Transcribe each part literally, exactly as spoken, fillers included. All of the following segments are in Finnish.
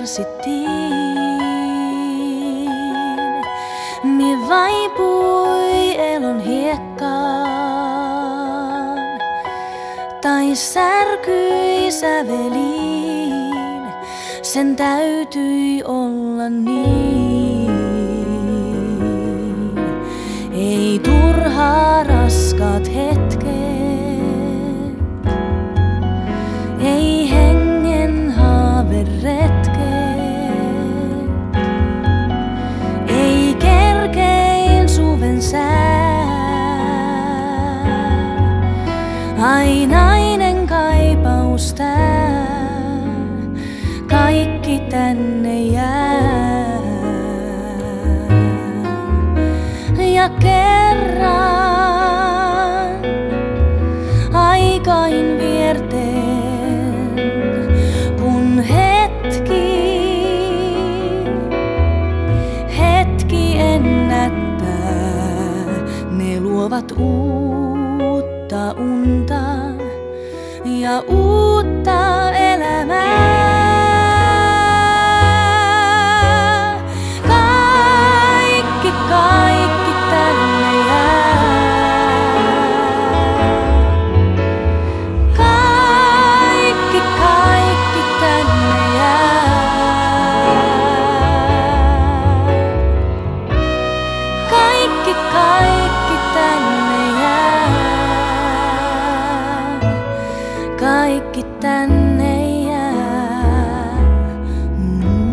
kärsittiin. Mi vaipui elon hiekkaan, tai särkyi säveliin, sen täytyi olla niin. Ei turhaa raskaat hetket, ei hengen haaveretket, ei kerkein suven sää. Ainainen kaipaus tää, kaikki tänne jää. Ja kerran aikain vierten, kun hetki, hetki ennättää, ne luovat uutta unta ja uutta elämää. Kaikki, kaikki tänne jää. Kaikki, kaikki tänne jää. Kaikki, kaikki tänne jää. Kaikki tänne jää. Mm.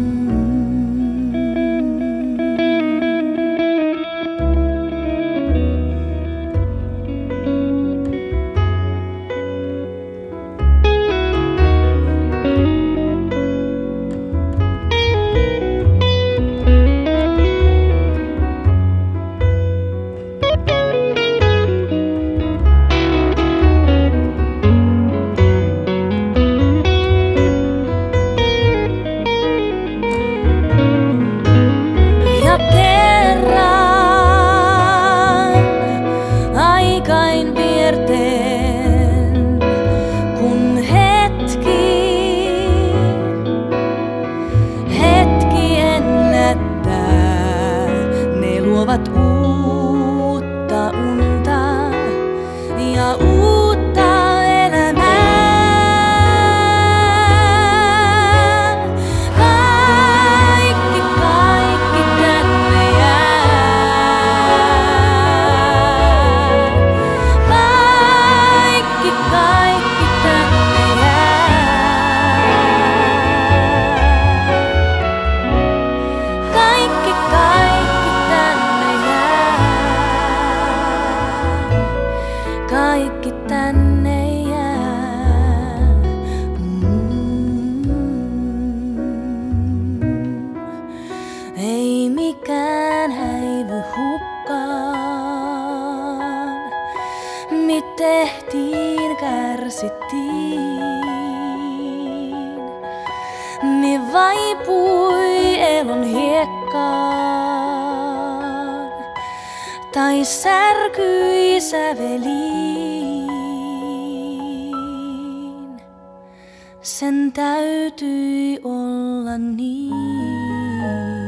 Ja kerran aikain vierten, kun hetki, hetki ennättää, ne luovat uutta unta ja uutta elämää. Kaikki, kaikki tänne jää. Kaikki, kaikki tänne jää. Kaikki, kaikki tänne jää. Kaikki tänne jää. Mm. Ei mikään häivy hukkaan, mit tehtiin kärsittiin. Mi vaipui elon hiekkaan, tai särkyi säveliin, sen täytyi olla niin.